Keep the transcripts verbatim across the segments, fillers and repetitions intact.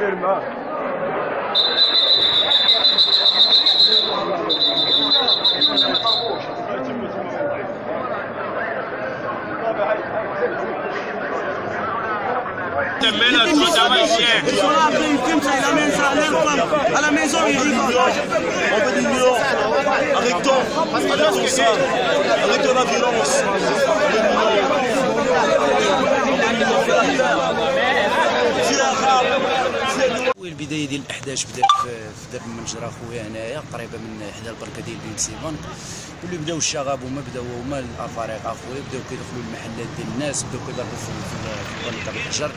Ils sont là, après ils filment ça, ils amènent ça à leur femme. À la maison, ils rigolent. On veut des millions. Arrêtons. Arrêtons ça. Arrêtons la violence. البدايه ديال الاحداث بدات في درب المنجره خويا هنايا قريبه من حدا البركه ديال بن سيفان. واللي بداو الشغب هما بداو هما الافارقه خويا بداو كيدخلوا المحلات ديال الناس بداو كيضربوا في البنكه بالحجر.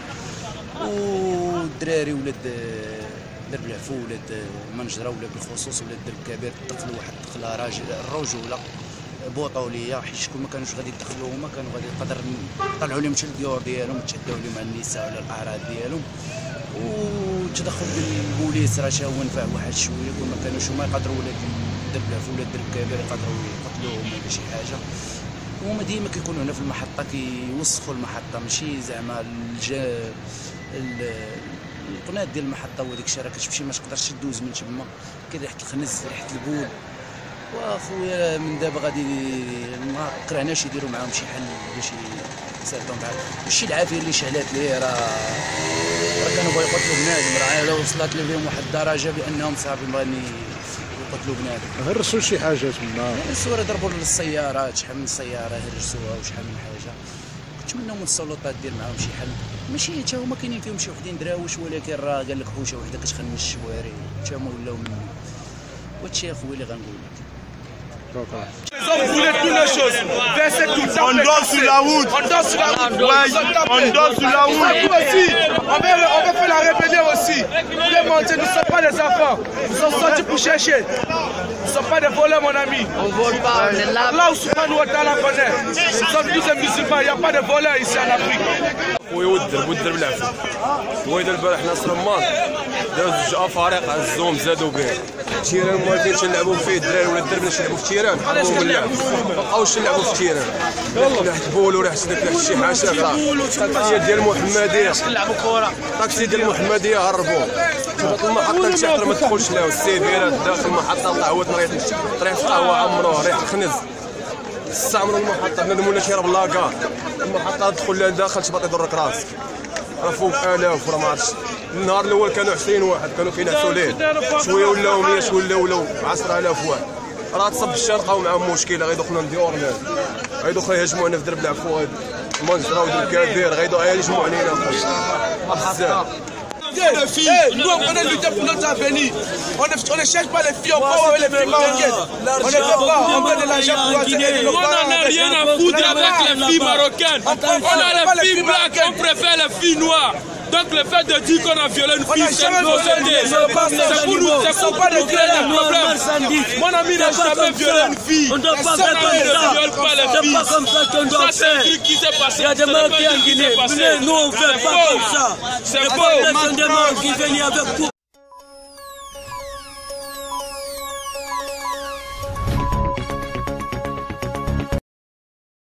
والدراري ولاد درب العفو ولاد المنجره ولا بالخصوص ولاد درب كبير دخلوا واحد الدخله راجل الرجوله بطوليه حيت شكون ما كانوش غادي يدخلوا هما كانوا غادي يقدر نطلعوا لهم حتى الديور ديالهم تشداو لهم على النساء ولا الاعراض ديالهم. والتدخل ديال البوليس راه هو نفع واحد شويه كون ما كانوش هما يقدروا ولاد درب العفو ولاد درب كبير يقدروا يقتلوهم ولا شي حاجه. هما ديما كيكونوا هنا في المحطه كيوسخوا المحطه ماشي زعما الجا القناه ديال المحطه وديك الشيء راه كتمشي ما تقدرش دوز من تما كاين ريحه الخنز ريحه البول. واخويا من دابا غادي ما قرعناش يديروا معاهم شي حل باش يساعدوا معاهم. ماشي العافيه اللي شعلات ليه راه راه كانوا بغاو يقتلوا بنادم راه لو وصلت لهم واحد الدرجه بانهم صافي بغاني يقتلوا بنادم. هرسوا شي حاجه تما هرسوا راه ضربوا للسيارات شحال من سياره هرسوها وشحال من حاجه. كنتمناو من السلطات دير معاهم شي حل ماشي حتى هما كاينين فيهم شي وحدين دراوش ولكن راه قال لك حوشه وحده كتخنش الشوارع حتى هما ولاو منهم. وهادشي اخويا اللي غنقول لك. Ils ont voulu toutes les choses. Verser tout ça. On dort sur la route. On dort sur la route. Ouais, on dort sur la route. Aussi, on veut, on veut faire la rébellion aussi. Vous voulez mentir, nous ne sommes pas des enfants. Nous sommes sortis pour chercher. Nous ne sommes pas des voleurs, mon ami. On vole pas, on est là. Là où subhanahu wa ta'ala connaît. Nous sommes tous des musulmans. Il n'y a pas de voleurs ici en Afrique. خويا ودرب ودرب العفو خويا البارح ناس رمان داو جوج افارقه عزوهم زادوا به التيران موالفين تنلعبوا فيه الدراري ولا الدرب باش يلعبوا في التيران حرموهم من اللعب مابقاوش يلعبوا في التيران ريحه البول وريحه داك شي حاجه الطاكسيه ديال المحمديه نلعبوا كره الطاكسي ديال المحمديه هربوه تبقى المحطه لتحت ما تدخلش لها السيفيرات داخل المحطه القهوه ريحه ريحه القهوه عمروه ريحه الخنز استعمروا المحطه بنادم ولا تيرب لاكار المحطه تدخل لها داخل تبقى يضرك راسك راه فوق الاف وراه ما عرفتش. النهار الاول كانوا عشرين واحد كانوا كينعسوا ليل شويه ولاو مية شويه ولاو ولاو عشرة آلاف واحد. راه تصب الشرقه ومعاهم مشكله غيدخلوا لديورنا غيدخلوا يهاجموا علينا في درب العفو المنجره ودرب كبير غيهاجموا علينا بزاف. Hey, nous on connaît lutter pour notre avenir. On ne, on ne cherche pas les filles, on part avec les filles marocaines. On ne veut pas, on veut de l'argent pour attirer nos parents. On n'a rien à foutre avec les filles marocaines. On a les filles black, on préfère les filles noires. Donc le fait de dire qu'on a violé une fille, c'est une procédé. C'est pour nous, c'est pour pas de créer des problèmes. Mon ami n'a jamais violé une fille. On ne doit pas faire comme ça. C'est pas comme ça qu'on doit faire. Il y a des Marocains en Guinée. Nous on ne fait pas comme ça. C'est faux. Des Marocains qui viennent avec tout.